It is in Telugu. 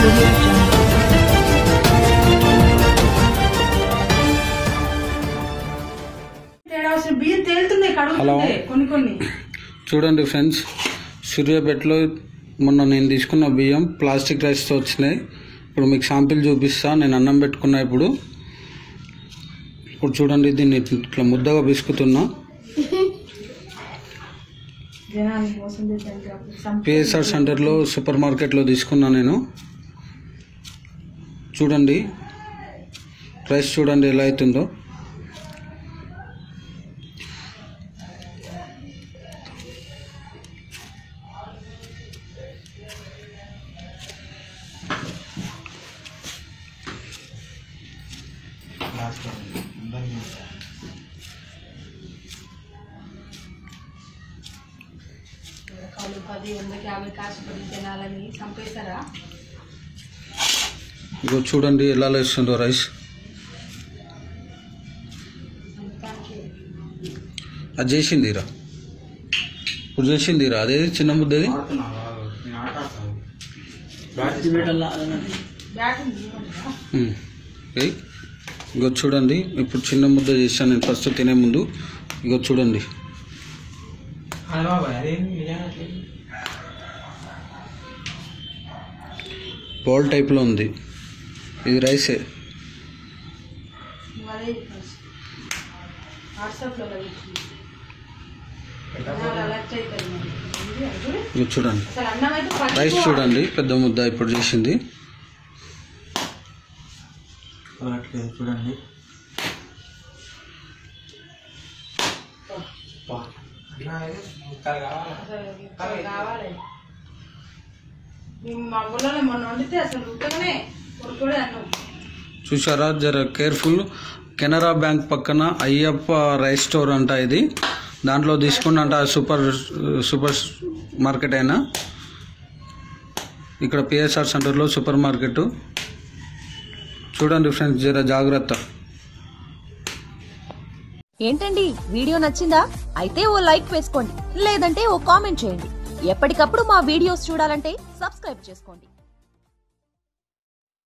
హలో చూడండి ఫ్రెండ్స్, సూర్యాపేటలో మొన్న నేను తీసుకున్న బియ్యం ప్లాస్టిక్ రైస్తో వచ్చినాయి. ఇప్పుడు మీకు శాంపిల్ చూపిస్తా. నేను అన్నం పెట్టుకున్నా. ఇప్పుడు చూడండి, దీన్ని ఇట్లా ముద్దగా పిసుకుతున్నా. పిఎస్ఆర్ సెంటర్లో సూపర్ మార్కెట్లో తీసుకున్నా నేను. చూడండి రైస్ చూడండి ఎలా అవుతుందో. ఇగో చూడండి ఎలా వేస్తుందో రైస్. అది చేసిందిరా, ఇప్పుడు చేసిందిరా. అదే చిన్న ముద్దది. ఇగో చూడండి, ఇప్పుడు చిన్న ముద్ద చేశాను నేను ఫస్ట్ తినే ముందు. ఇగో చూడండి, బౌల్ టైప్లో ఉంది. ఇది రైసే. ఇది చూడండి రైస్ చూడండి, పెద్ద ముద్ద ఇప్పుడు చేసింది. చూడండి చూసారా, జర కేర్ఫుల్. కెనరా బ్యాంక్ పక్కన అయ్యప్ప రైస్ స్టోర్ అంట ఇది. దాంట్లో తీసుకున్నంట సూపర్ మార్కెట్ అయినా. ఇక్కడ పిఎస్ఆర్ సెంటర్లో సూపర్ మార్కెట్. చూడండి ఫ్రెండ్స్, జర జాగ్రత్త. ఏంటండి, వీడియో నచ్చిందా? అయితే ఓ లైక్ వేసుకోండి, లేదంటే ఓ కామెంట్ చేయండి. ఎప్పటికప్పుడు మా వీడియోస్ చూడాలంటే సబ్స్క్రైబ్ చేసుకోండి.